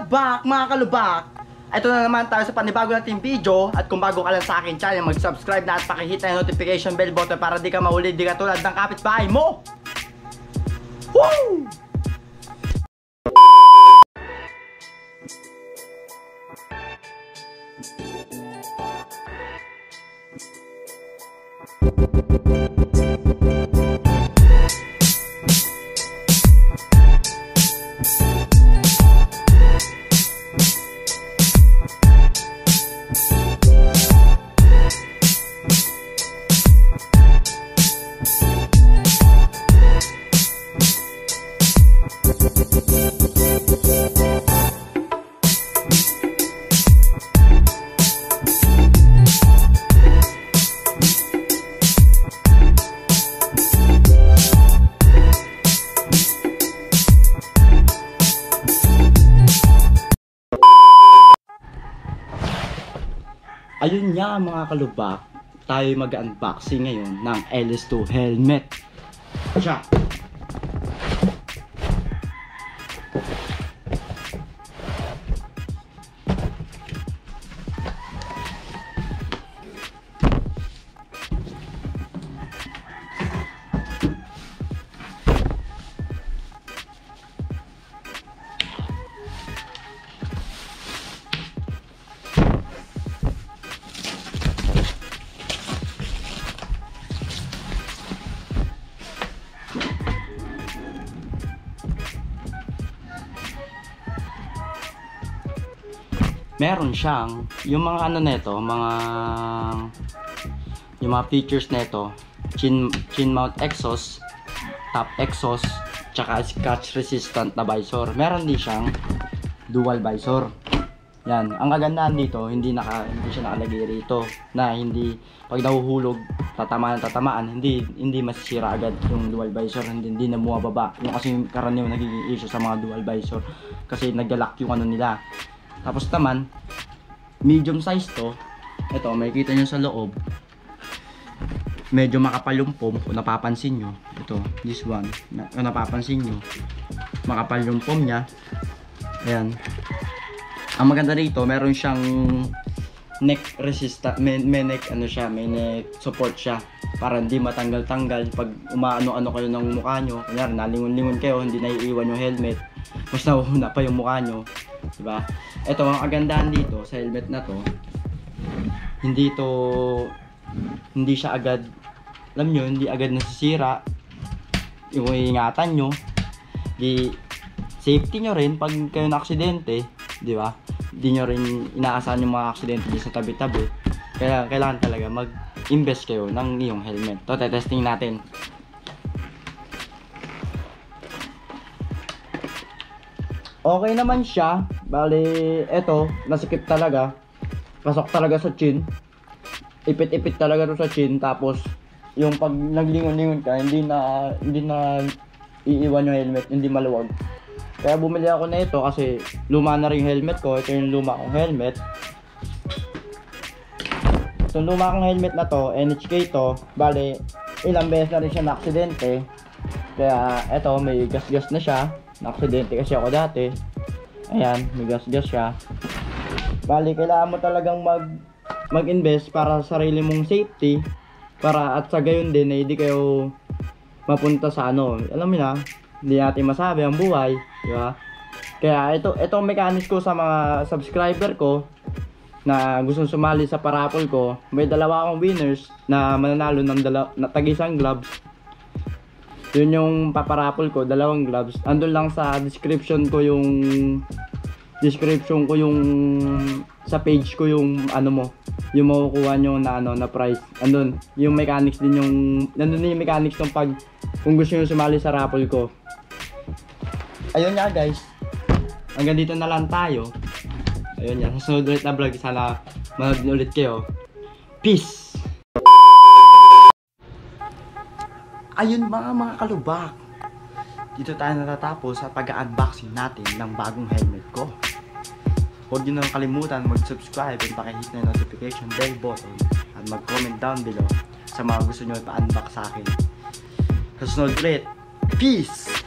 kalubak, mga kalubak! Ito na naman tayo sa panibago nating video. At kung bago ka lang sa akin channel, mag-subscribe na at pakihit na yung notification bell button para di ka mahuli, di ka tulad ng kapitbahay mo! Woo! Ayun nga mga kalubak, tayo mag-unboxing ngayon ng LS2 helmet. Siya. Meron siyang yung mga ano nito, yung mga features nito, chin mount exhaust, top exhaust, tsaka scratch resistant na visor. Meron din siyang dual visor. Yan, ang kagandahan dito, hindi siya nakalagay rito na hindi pag nahuhulog tatamaan, hindi masisira agad yung dual visor, hindi na bumababa. Yung kasi karaniwang nagiging issue sa mga dual visor kasi naglalak yung ano nila. Tapos naman, medium size to. Ito, makikita nyo sa loob. Medyo makapal yung foam, kung napapansin nyo. Ito, this one. Kung napapansin nyo, makapal yung foam nya. Ayan. Ang maganda rito, meron siyang neck resistant, may neck support siya. Para hindi matanggal-tanggal pag umaano-ano kayo ng mukha nyo. Kunyari, nalingon-lingon kayo, hindi naiiwan yung helmet. Mas nahuhuna pa yung mukha nyo. Diba? Ito, ang kagandahan dito sa helmet na to, hindi siya agad, alam nyo, hindi agad nasisira. Yung ingatan nyo, di safety nyo rin pag kayo na aksidente, di ba? Hindi nyo rin inaasahan yung mga aksidente sa tabi-tabi. Kaya kailangan talaga mag-invest kayo ng iyong helmet. Ito, testing natin. Okay naman siya. Bali, eto, nasikip talaga. Pasok talaga sa chin. Ipit-ipit talaga to sa chin. Tapos, yung pag naglingon-lingon ka, hindi na iiwan yung helmet, hindi maluwag. Kaya bumili ako na ito kasi luma na rin yung helmet ko. Ito yung luma kong helmet. Itong luma kong helmet na to, NHK to. Bali, ilang beses na rin siya na-aksidente. Kaya, eto, may gas-gas na siya. Na-aksidente kasi ako dati. Ayan, may gas-gas siya. Bali, kailangan mo talagang mag-invest para sa sarili mong safety. Para at sa gayon din, hindi kayo mapunta sa ano. Alam mo na, hindi natin masabi ang buhay. Diba? Kaya itong mechanics ko sa mga subscriber ko na gustong sumali sa parapol ko. May dalawa akong winners na mananalo ng tag-isang gloves. Yun yung paparapol ko, dalawang gloves. Andun lang sa description ko yung sa page ko yung ano mo, yung makukuha nyo na ano na prize. Andun yung mechanics din nandun yung mechanics ng kung gusto nyo sumali sa raffle ko. Ayun nga guys, hanggang dito na lang tayo. Ayun nga, sa sunod ulit na vlog, sana manood ulit kayo. Peace! Ayun mga kalubak, dito tayo natatapos sa pag-unboxing natin ng bagong helmet ko. Huwag nyo nang kalimutan mag-subscribe and pakihit na yung notification bell button at mag-comment down below sa mga gusto nyo ipa-unbox sa akin. Sa sunod ulit, peace!